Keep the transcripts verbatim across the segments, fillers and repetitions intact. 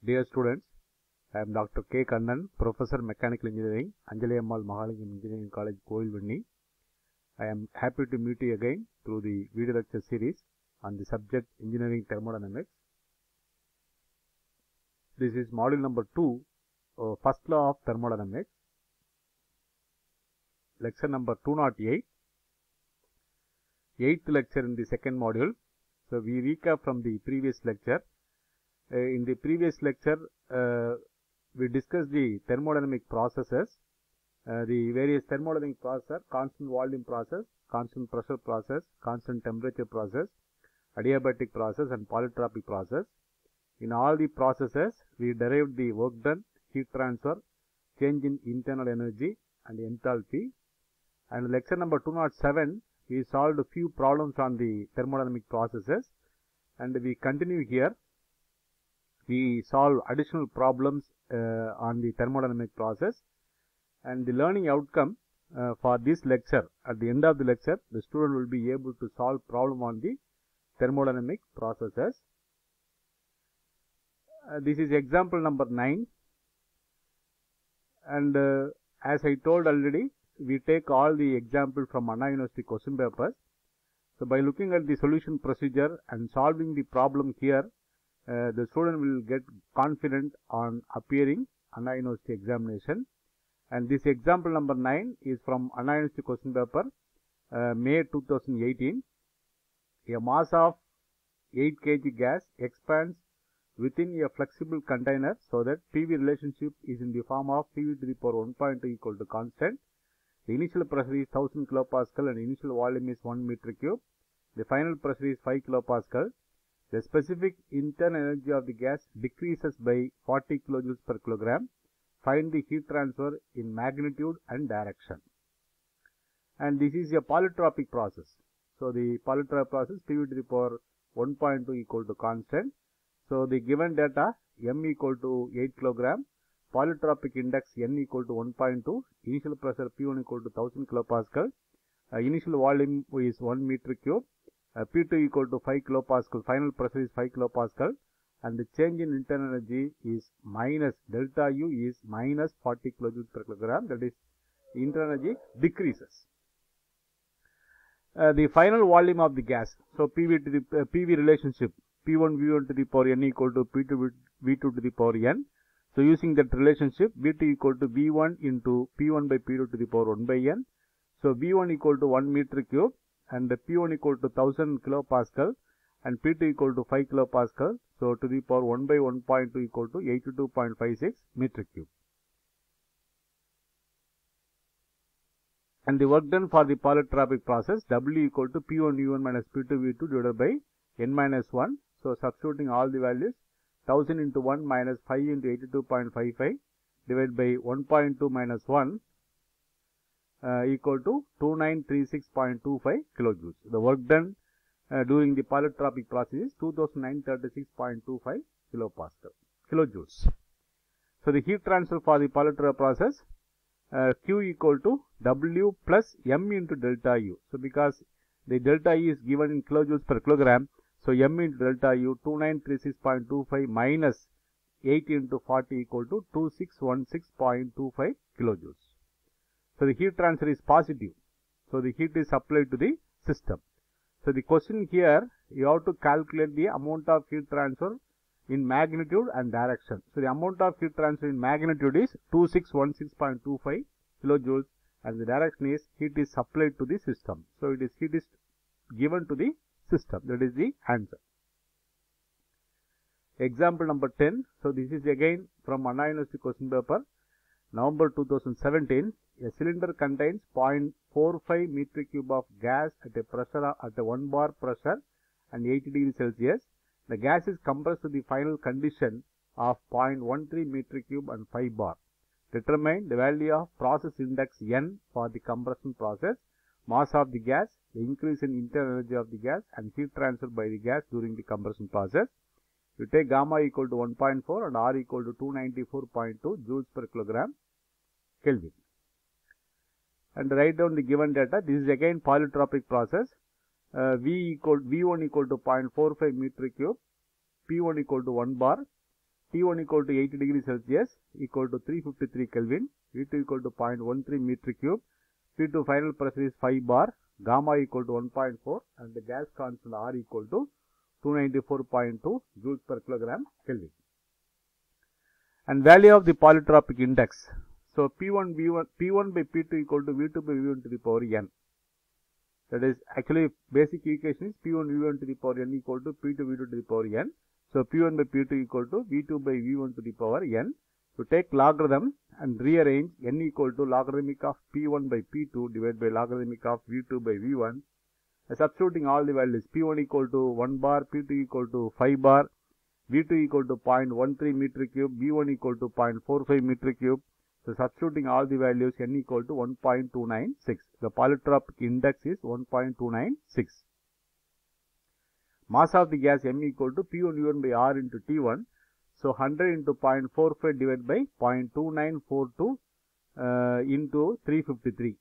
Dear students, I am Doctor K. Kannan, Professor Mechanical Engineering, Anjali Ammal Mahalingam Engineering College, Kovilvanni. I am happy to meet you again through the video lecture series on the subject Engineering Thermodynamics. This is module number two, uh, first law of thermodynamics, lecture number two oh eight, eighth lecture in the second module. So we recap from the previous lecture. Uh, in the previous lecture, uh, we discussed the thermodynamic processes, uh, the various thermodynamic process, constant volume process, constant pressure process, constant temperature process, adiabatic process and polytropic process. In all the processes, we derived the work done, heat transfer, change in internal energy and enthalpy. And lecture number two oh seven, we solved a few problems on the thermodynamic processes, and we continue here. We solve additional problems uh, on the thermodynamic process, and the learning outcome uh, for this lecture, at the end of the lecture, the student will be able to solve problem on the thermodynamic processes. Uh, this is example number nine, and uh, as I told already, we take all the example from Anna University question papers. So by looking at the solution procedure and solving the problem here, uh, the student will get confident on appearing Anna University examination. And this example number nine is from Anna University question paper, uh, May two thousand eighteen. A mass of eight kilograms gas expands within a flexible container so that P V relationship is in the form of P V to the power one point two equal to constant. The initial pressure is one thousand kilopascal and initial volume is one meter cube. The final pressure is five kilopascal. The specific internal energy of the gas decreases by forty kilojoules per kilogram. Find the heat transfer in magnitude and direction. And this is a polytropic process. So the polytropic process, P V to the power one point two equal to constant. So the given data, M equal to eight kilogram, polytropic index N equal to one point two, initial pressure P one equal to one thousand kilopascal, uh, initial volume is one meter cube, uh, P two equal to five kilopascal, final pressure is five kilopascal, and the change in internal energy is minus, delta U is minus forty kilojoules per kilogram, that is internal energy decreases. Uh, the final volume of the gas, so P V to the uh, P V relationship, P one V one to the power N equal to P two V two to the power N. So using that relationship, V two equal to V one into P one by P two to the power one by N. So V one equal to one meter cube and P one equal to one thousand kilopascal and P two equal to five kilopascal. So to the power one by one point two equal to eighty-two point five six meter cube. And the work done for the polytropic process, W equal to P one V one minus P two V two divided by N minus one. So substituting all the values, one thousand into one minus five into eighty-two point five five divided by one point two minus one uh, equal to two thousand nine hundred thirty-six point two five kilojoules. The work done uh, during the polytropic process is two thousand nine hundred thirty-six point two five kilopascal kilojoules. So the heat transfer for the polytropic process, uh, Q equal to W plus M into delta U. So because the delta E is given in kilojoules per kilogram, so M into delta U two thousand nine hundred thirty-six point two five minus eight into forty equal to two thousand six hundred sixteen point two five kilojoules. So the heat transfer is positive. So the heat is supplied to the system. So the question here, you have to calculate the amount of heat transfer in magnitude and direction. So the amount of heat transfer in magnitude is two thousand six hundred sixteen point two five kilojoules and the direction is heat is supplied to the system. So it is heat is given to the system. That is the answer. Example number ten. So this is again from Anna University question paper, November two thousand seventeen. A cylinder contains zero point four five meter cube of gas at a pressure at a one bar pressure and eighty degrees Celsius. The gas is compressed to the final condition of zero point one three meter cube and five bar. Determine the value of process index N for the compression process, mass of the gas, the increase in internal energy of the gas and heat transfer by the gas during the compression process. You take gamma equal to one point four and R equal to two hundred ninety-four point two joules per kilogram Kelvin. And write down the given data. This is again polytropic process. Uh, V equal V one equal to zero point four five meter cube, P one equal to one bar, T T one equal to eighty degrees Celsius equal to three hundred fifty-three Kelvin, V two equal to zero point one three meter cube, P two final pressure is five bar, gamma equal to one point four, and the gas constant R equal to two ninety-four point two joules per kilogram Kelvin. And value of the polytropic index. So P one V one P one by P two equal to V two by V one to the power n. That is actually basic equation is P one V one to the power n equal to P two V two to the power n. So P one by P two equal to V two by V one to the power n. To take logarithm and rearrange n equal to logarithmic of P one by P two divided by logarithmic of V two by V one. Substituting all the values, P one equal to one bar, P two equal to five bar, V two equal to zero point one three meter cube, V one equal to zero point four five meter cube. So substituting all the values, n equal to one point two nine six. The polytropic index is one point two nine six. Mass of the gas m equal to P one V one by R into T one. So one hundred into zero point four five divided by zero point two nine four two uh, into three hundred fifty-three.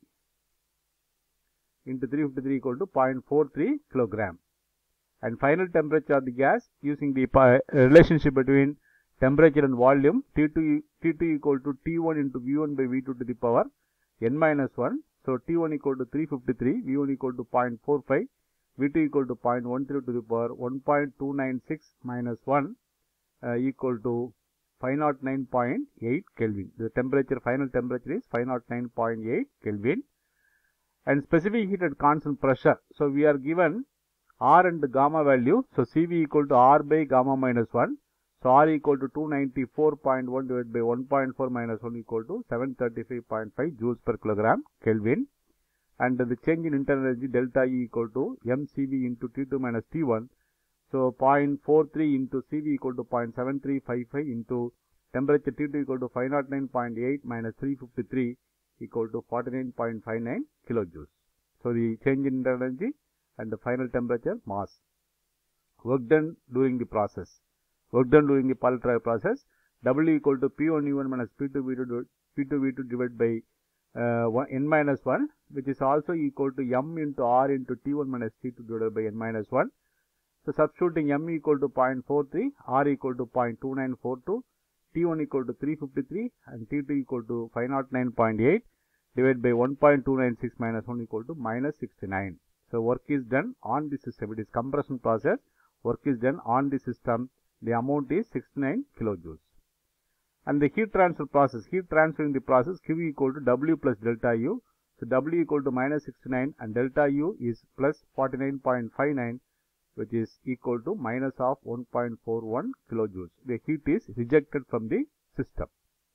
Into three hundred fifty-three equal to zero point four three kilogram. And final temperature of the gas using the uh, relationship between temperature and volume, T two, T two equal to T one into V one by V two to the power n minus one. So T one equal to three hundred fifty-three, V one equal to zero point four five, V two equal to zero point one three to the power one point two nine six minus one uh, equal to five hundred nine point eight Kelvin. The temperature, final temperature is five hundred nine point eight Kelvin. And specific heat at constant pressure. So we are given R and gamma value. So C V equal to R by gamma minus one. So R equal to two ninety-four point one divided by one point four minus one equal to seven thirty-five point five joules per kilogram Kelvin. And the change in internal energy delta E equal to M C V into T two minus T one. So zero point four three into C V equal to zero point seven three five five into temperature T two equal to five hundred nine point eight minus three hundred fifty-three equal to forty-nine point five nine kilojoules. So the change in internal energy and the final temperature, mass. Work done during the process. Work done during the polytropic process. W equal to P one V one minus P two V two, P two V two divided by uh, one, n minus one, which is also equal to M into R into T one minus T two divided by n minus one. So substituting M equal to zero point four three, R equal to zero point two nine four two, T one equal to three hundred fifty-three and T two equal to five hundred nine point eight divided by one point two nine six minus one equal to minus sixty-nine. So work is done on the system. It is compression process. Work is done on the system. The amount is sixty-nine kilojoules. And the heat transfer process. Heat transfer in the process Q equal to W plus delta U. So W equal to minus sixty-nine and delta U is plus forty-nine point five nine, which is equal to minus of one point four one kilojoules. The heat is rejected from the system.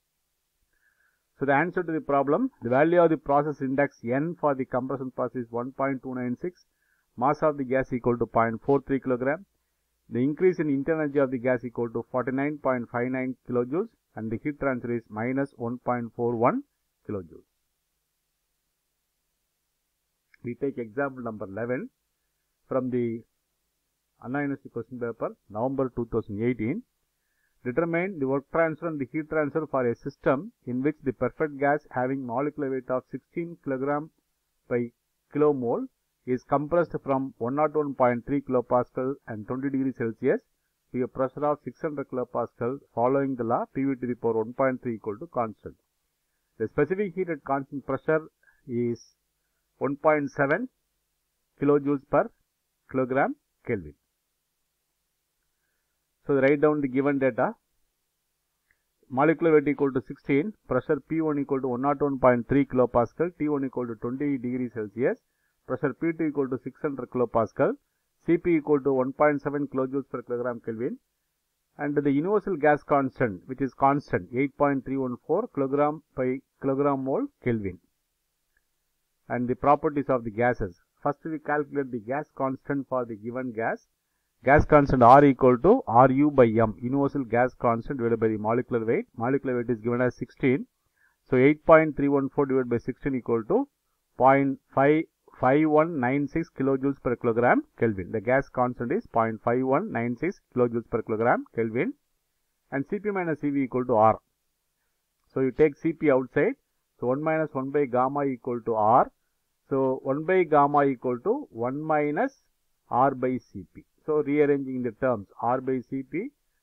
So the answer to the problem, the value of the process index N for the compression process is one point two nine six. Mass of the gas equal to zero point four three kilogram. The increase in internal energy of the gas equal to forty-nine point five nine kilojoules and the heat transfer is minus one point four one kilojoules. We take example number eleven from the Anna University question paper, November two thousand eighteen. Determine the work transfer and the heat transfer for a system in which the perfect gas having molecular weight of sixteen kilogram by kilomole is compressed from one oh one point three kilopascal and twenty degrees Celsius to a pressure of six hundred kilopascal following the law P V to the power one point three equal to constant. The specific heat at constant pressure is one point seven kilojoules per kilogram Kelvin. So write down the given data. Molecular weight equal to sixteen, pressure P one equal to one oh one point three kilopascal, T one equal to twenty degrees Celsius, pressure P two equal to six hundred kilopascal, C P equal to one point seven kilojoules per kilogram Kelvin, and the universal gas constant, which is constant, eight point three one four kilogram by kilogram mole Kelvin. And the properties of the gases. First we calculate the gas constant for the given gas. Gas constant R equal to R U by M, universal gas constant divided by the molecular weight. Molecular weight is given as sixteen. So eight point three one four divided by sixteen equal to zero point five five one nine six kilojoules per kilogram Kelvin. The gas constant is zero point five one nine six kilojoules per kilogram Kelvin. And C P minus C V equal to R. So you take C P outside. So one minus one by gamma equal to R. So one by gamma equal to one minus R by C P. So rearranging the terms, R by C P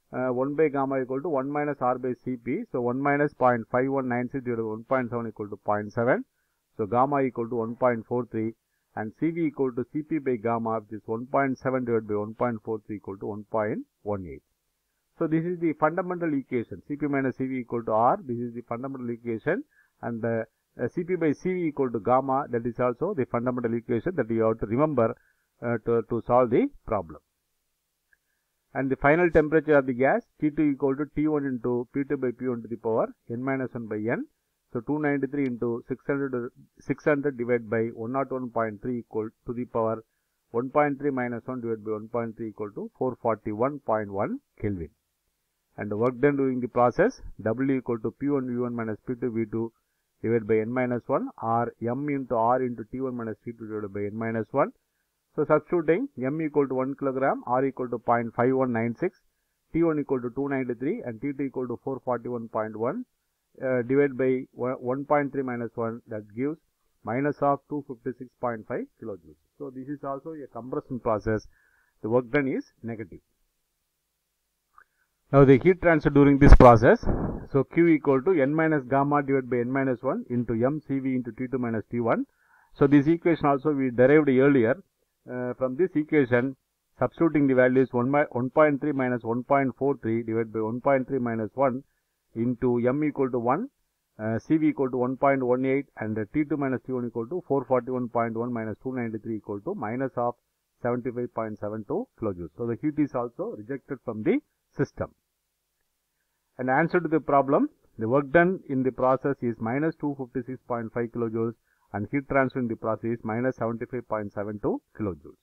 uh, one by gamma equal to one minus R by Cp. So one minus zero point five one nine six divided by one point seven equal to zero point seven. So gamma equal to one point four three, and C V equal to Cp by gamma, which is one point seven divided by one point four three equal to one point one eight. So this is the fundamental equation. Cp minus Cv equal to R. This is the fundamental equation, and the uh, Cp by Cv equal to gamma. That is also the fundamental equation that you have to remember uh, to, to solve the problem. And the final temperature of the gas T two equal to T one into P two by P one to the power n minus one by n. So two ninety-three into six hundred, six hundred divided by one oh one point three equal to the power one point three minus one divided by one point three equal to four forty-one point one Kelvin. And the work done during the process W equal to P one V one minus P two V two divided by n minus one, or M into R into T one minus T two divided by n minus one. So substituting M equal to one kilogram, R equal to zero point five one nine six, T one equal to two ninety-three, and T two equal to four forty-one point one uh, divided by one point three minus one, that gives minus of two fifty-six point five kilojoules. So this is also a compression process. The work done is negative. Now the heat transfer during this process. So Q equal to n minus gamma divided by n minus one into M C V into T two minus T one. So this equation also we derived earlier. Uh, from this equation, substituting the values one point three minus one point four three divided by one point three minus one into M equal to one, uh, C V equal to one point one eight, and uh, T two minus T one equal to four forty-one point one minus two ninety-three equal to minus of seventy-five point seven two kilojoules. So the heat is also rejected from the system. And answer to the problem, the work done in the process is minus two fifty-six point five kilojoules, and heat transfer in the process is minus seventy-five point seven two kilojoules.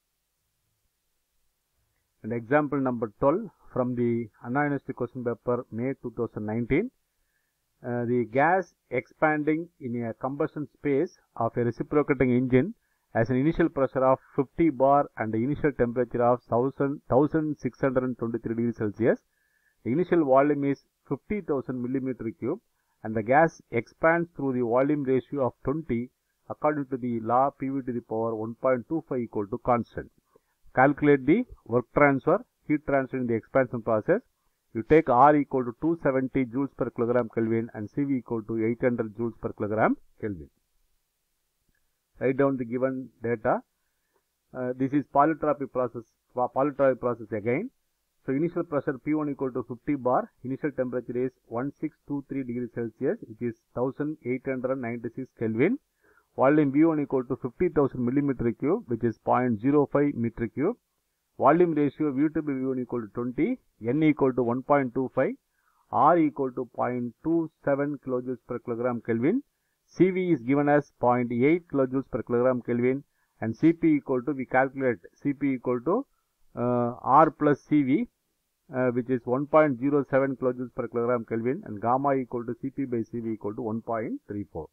And example number twelve from the Anna University question paper, May two thousand nineteen. Uh, the gas expanding in a combustion space of a reciprocating engine has an initial pressure of fifty bar and the initial temperature of one thousand six hundred twenty-three degrees Celsius. The initial volume is fifty thousand millimeter cube, and the gas expands through the volume ratio of twenty according to the law P V to the power one point two five equal to constant. Calculate the work transfer, heat transfer in the expansion process. You take R equal to two hundred seventy joules per kilogram Kelvin and C V equal to eight hundred joules per kilogram Kelvin. Write down the given data. Uh, this is polytropic process, polytropic process again. So initial pressure P one equal to fifty bar, initial temperature is one thousand six hundred twenty-three degrees Celsius, which is one thousand eight hundred ninety-six Kelvin. Volume V one equal to fifty thousand millimeter cube, which is zero point zero five meter cube. Volume ratio V two by V one equal to twenty, N equal to one point two five, R equal to zero point two seven kilojoules per kilogram Kelvin. C V is given as zero point eight kilojoules per kilogram Kelvin, and C P equal to, we calculate C P equal to uh, R plus C V, uh, which is one point zero seven kilojoules per kilogram Kelvin, and gamma equal to C P by C V equal to one point three four.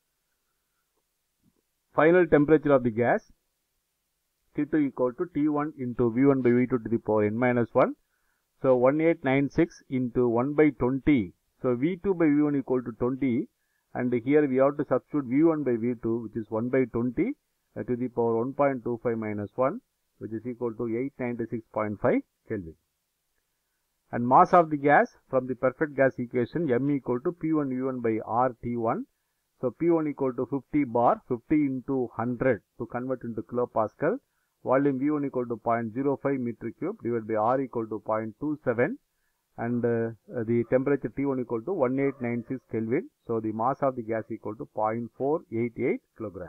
Final temperature of the gas T two equal to T one into V one by V two to the power n minus one. So one thousand eight hundred ninety-six into one by twenty. So V two by V one equal to twenty, and here we have to substitute V one by V two, which is one by twenty uh, to the power one point two five minus one, which is equal to eight hundred ninety-six point five Kelvin. And mass of the gas from the perfect gas equation, M equal to P one V one by R T one. So P one equal to fifty bar, fifty into one hundred to convert into kilopascal. Volume V one equal to zero point zero five meter cube divided by R equal to zero point two seven, and uh, the temperature T one equal to one thousand eight hundred ninety-six Kelvin. So the mass of the gas equal to zero point four eight eight kilogram.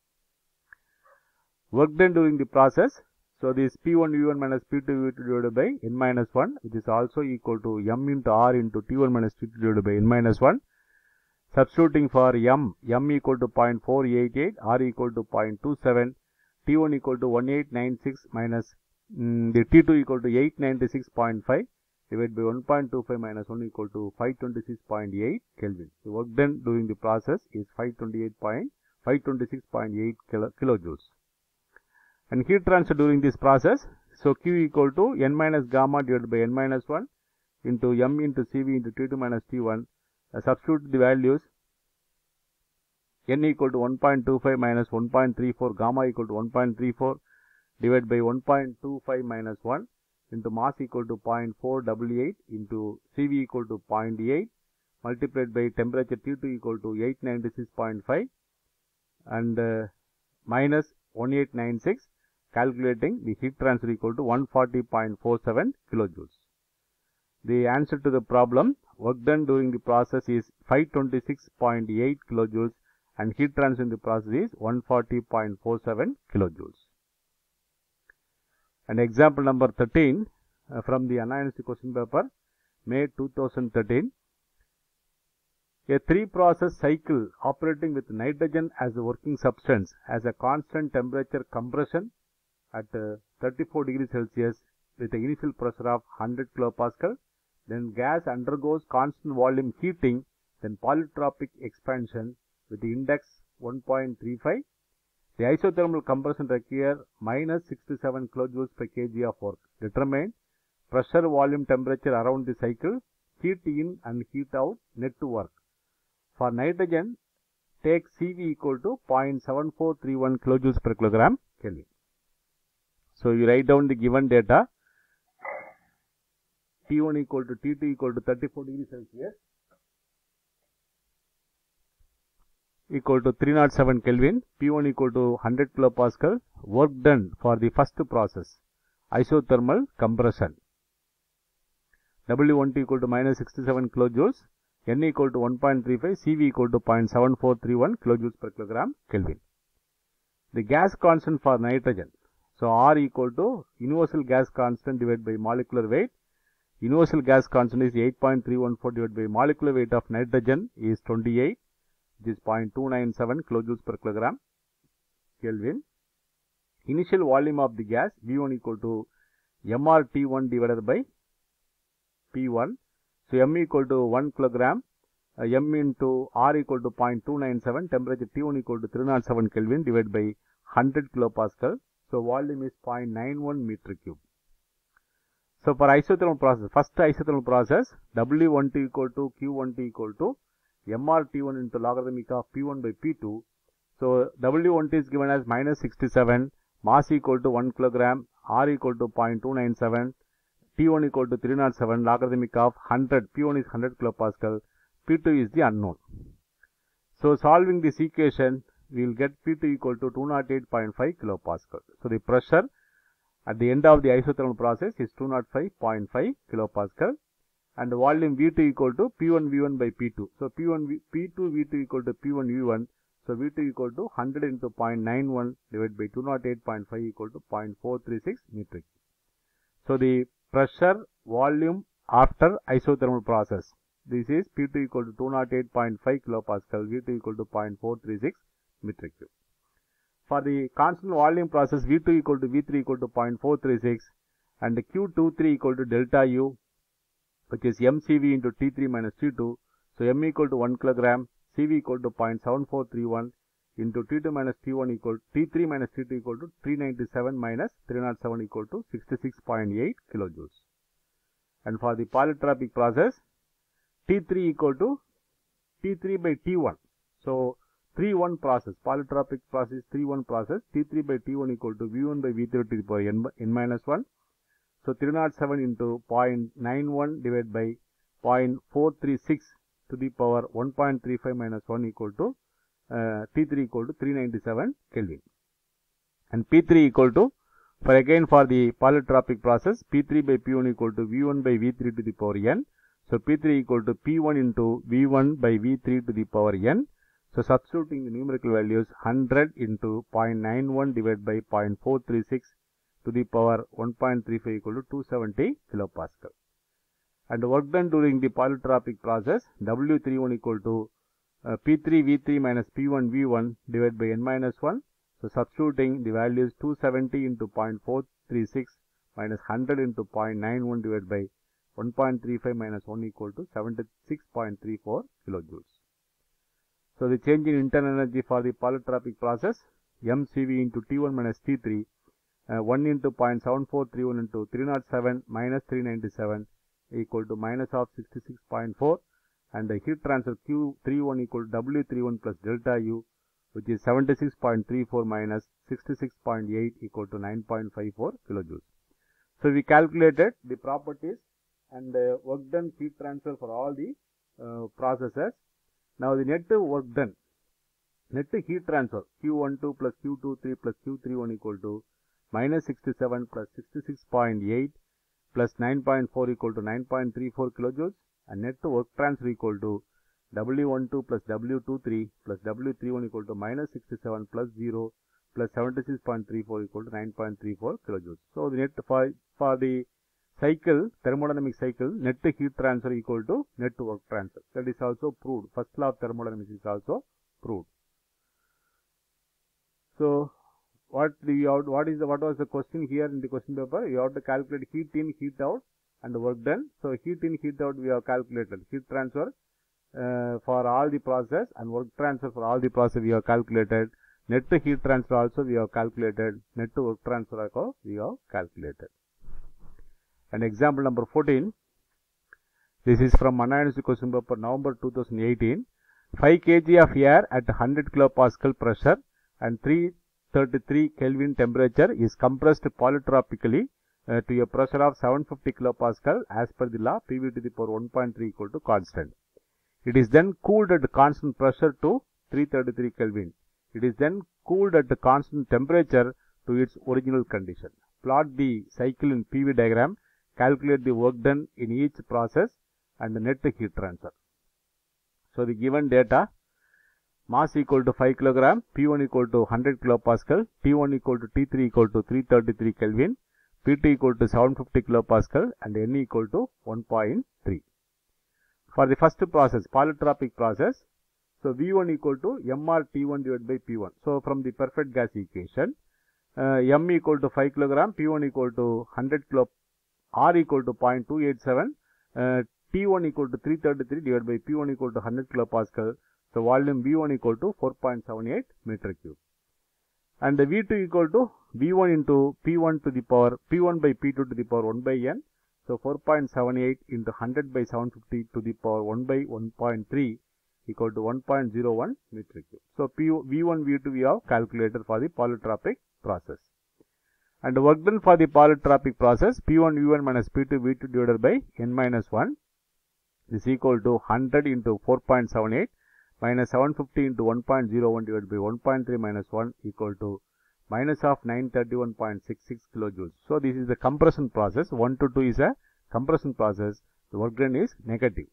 Work done during the process. So this P one V one minus P two V two divided by n minus one, which is also equal to M into R into T one minus T two divided by n minus one. Substituting for M, M equal to zero point four eight eight, R equal to zero point two seven, T one equal to one thousand eight hundred ninety-six minus um, the T two equal to eight hundred ninety-six point five divided by one point two five minus one equal to five hundred twenty-six point eight Kelvin. The work done during the process is five hundred twenty-six point eight kilo, kilojoules. And heat transfer during this process, so Q equal to N minus gamma divided by N minus one into M into C V into T two minus T one. Uh, substitute the values, N equal to one point two five minus one point three four, gamma equal to one point three four divided by one point two five minus one, into mass equal to zero point four eight eight into C V equal to zero point eight multiplied by temperature T two equal to eight ninety-six point five and uh, minus one eight nine six, calculating the heat transfer equal to one forty point four seven kilojoules. The answer to the problem, work done during the process is five twenty-six point eight kilojoules and heat transfer in the process is one forty point four seven kilojoules. And example number thirteen uh, from the unionistic question paper, May two thousand thirteen. A three-process cycle operating with nitrogen as the working substance has a constant temperature compression at uh, thirty-four degrees Celsius with an initial pressure of one hundred kilopascal. Then gas undergoes constant volume heating, then polytropic expansion with the index one point three five. The isothermal compression requires minus sixty-seven kilojoules per kg of work. Determine pressure, volume, temperature around the cycle, heat in and heat out, net to work. For nitrogen, take C V equal to zero point seven four three one kilojoules per kilogram Kelvin. So you write down the given data. T one equal to T two equal to thirty-four degrees Celsius equal to three hundred seven Kelvin, P one equal to one hundred kilopascal, work done for the first process, isothermal compression. W one T equal to minus sixty-seven kilojoules, N equal to one point three five, C V equal to zero point seven four three one kilojoules per kilogram Kelvin. The gas constant for nitrogen. So R equal to universal gas constant divided by molecular weight. Universal gas constant is eight point three one four divided by molecular weight of nitrogen is twenty-eight, which is zero point two nine seven kilojoules per kilogram Kelvin. Initial volume of the gas V one equal to M R T one divided by P one. So M equal to one kilogram, uh, M into R equal to zero point two nine seven, temperature T one equal to three hundred seven Kelvin divided by one hundred kilopascal. So volume is zero point nine one meter cube. So for isothermal process, first isothermal process, W one T equal to Q one T equal to M R T one into logarithmic of P one by P two. So W one T is given as minus sixty-seven, mass equal to one kilogram, R equal to zero point two nine seven, T one equal to three hundred seven, logarithmic of one hundred, P one is one hundred kilopascal, P two is the unknown. So solving this equation, we will get P two equal to two hundred eight point five kilopascal. So the pressure at the end of the isothermal process is two hundred five point five kilopascal and the volume V two equal to P one V one by P two. So P one V, P two V two equal to P one V one. So V two equal to one hundred into zero point nine one divided by two hundred eight point five equal to zero point four three six meter. So the pressure, volume after isothermal process. This is P two equal to two hundred eight point five kilopascal, V two equal to zero point four three six meter cube. For the constant volume process, V two equal to V three equal to zero point four three six and Q twenty-three equal to delta U, which is M C V into T three minus T two. So M equal to one kilogram, C V equal to zero point seven four three one into T two minus T one equal to T three minus T two equal to three ninety-seven minus three hundred seven equal to sixty-six point eight kilojoules. And for the polytropic process, T three equal to T three by T one. So three one process, polytropic process three one process, T three by T one equal to V one by V three to the power n, n minus one. So three hundred seven into zero point nine one divided by zero point four three six to the power one point three five minus one equal to uh, T three equal to three ninety-seven Kelvin. And P three equal to, for again for the polytropic process, P three by P one equal to V one by V three to the power n. So P three equal to P one into V one by V three to the power n. So substituting the numerical values, one hundred into zero point nine one divided by zero point four three six to the power one point three five equal to two hundred seventy kilopascal. And work done during the polytropic process, W thirty-one equal to uh, P three V three minus P one V one divided by n minus one. So substituting the values two hundred seventy into zero point four three six minus one hundred into zero point nine one divided by one point three five minus one equal to seventy-six point three four kilojoules. So the change in internal energy for the polytropic process, M C V into T one minus T three, uh, one into zero point seven four three one into three hundred seven minus three ninety-seven equal to minus of sixty-six point four, and the heat transfer Q thirty-one equal to W thirty-one plus delta U, which is seventy-six point three four minus sixty-six point eight equal to nine point five four kilojoules. So we calculated the properties and uh, work done, heat transfer for all the uh, processes. Now the net work done, net heat transfer Q twelve plus Q twenty-three plus Q thirty-one equal to minus sixty-seven plus sixty-six point eight plus nine point four equal to nine point three four kilojoules, and net work transfer equal to W twelve plus W twenty-three plus W thirty-one equal to minus sixty-seven plus zero plus seventy-six point three four equal to nine point three four kilojoules. So the net for, for the cycle, thermodynamic cycle, net heat transfer equal to net work transfer. That is also proved. First law of thermodynamics is also proved. So what do you have, what is the, what was the question here in the question paper? You have to calculate heat in, heat out and work done. So heat in, heat out we have calculated. Heat transfer uh, for all the process and work transfer for all the process we have calculated. Net heat transfer also we have calculated. Net work transfer also we have calculated. And example number fourteen. This is from Anna University question paper November two thousand eighteen. five kilograms of air at one hundred kilopascal pressure and three thirty-three Kelvin temperature is compressed polytropically uh, to a pressure of seven hundred fifty kilopascal as per the law P V to the power one point three equal to constant. It is then cooled at constant pressure to three thirty-three Kelvin. It is then cooled at the constant temperature to its original condition. Plot the cycle in P V diagram, calculate the work done in each process and the net heat transfer. So the given data, mass equal to five kilograms, P one equal to one hundred kilopascal, T one equal to T three equal to three thirty-three Kelvin, P two equal to seven hundred fifty kilopascal and N equal to one point three. For the first process, polytropic process, so V one equal to M R T one divided by P one. So from the perfect gas equation, uh, M equal to five kilograms, P one equal to one hundred kilo, R equal to zero point two eight seven, uh, T one equal to three thirty-three divided by P one equal to one hundred kilopascal. So volume V one equal to four point seven eight meter cube. And the V two equal to V one into P one to the power P one by P two to the power one by N. So four point seven eight into one hundred by seven hundred fifty to the power one by one point three equal to one point zero one meter cube. So P, V one, V two we have calculated for the polytropic process. And the work done for the polytropic process, P one V one minus P two V two divided by N minus one is equal to one hundred into four point seven eight minus seven hundred fifty into one point zero one divided by one point three minus one equal to minus of nine hundred thirty-one point six six kilojoules. So this is the compression process. one to two is a compression process. The work done is negative.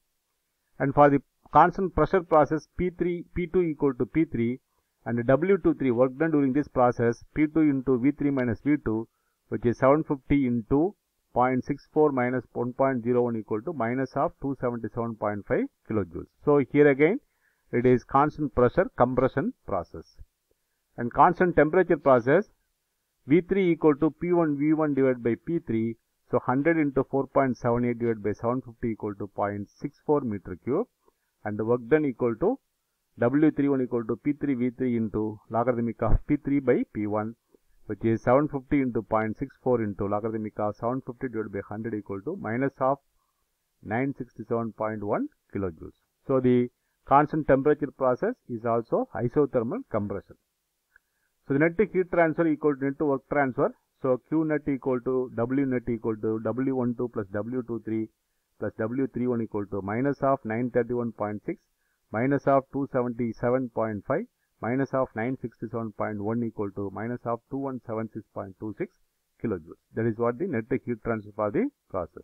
And for the constant pressure process, P three, P two equal to P three and W twenty-three work done during this process, P two into V three minus V two, which is seven hundred fifty into zero point six four minus one point zero one equal to minus of two hundred seventy-seven point five kilojoules. So here again it is constant pressure compression process. And constant temperature process, V three equal to P one V one divided by P three. So one hundred into four point seven eight divided by seven hundred fifty equal to zero point six four meter cube. And the work done equal to W thirty-one equal to P three V three into logarithmic of P three by P one, which is seven hundred fifty into zero point six four into logarithmic of seven hundred fifty divided by one hundred equal to minus of nine hundred sixty-seven point one kilojoules. So the constant temperature process is also isothermal compression. So the net heat transfer equal to net work transfer. So Q net equal to W net equal to W twelve plus W twenty-three plus W thirty-one equal to minus of nine hundred thirty-one point six minus of two hundred seventy-seven point five minus of nine hundred sixty-seven point one equal to minus of two thousand one hundred seventy-six point two six kilojoules. That is what the net heat transfer for the process.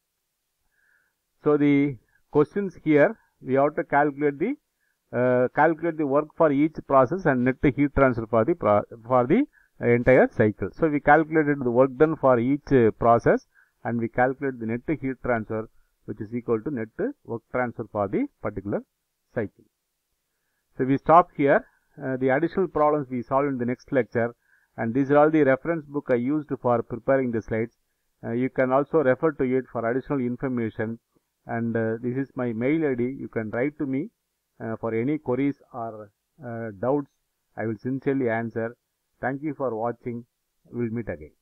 So the questions here, we have to calculate the uh, calculate the work for each process and net heat transfer for the pro for the entire cycle. So we calculated the work done for each uh, process and we calculate the net heat transfer, which is equal to net work transfer for the particular cycle. So we stop here. Uh, the additional problems we solve in the next lecture, and these are all the reference book I used for preparing the slides. Uh, you can also refer to it for additional information, and uh, this is my mail I D. You can write to me uh, for any queries or uh, doubts. I will sincerely answer. Thank you for watching. We will meet again.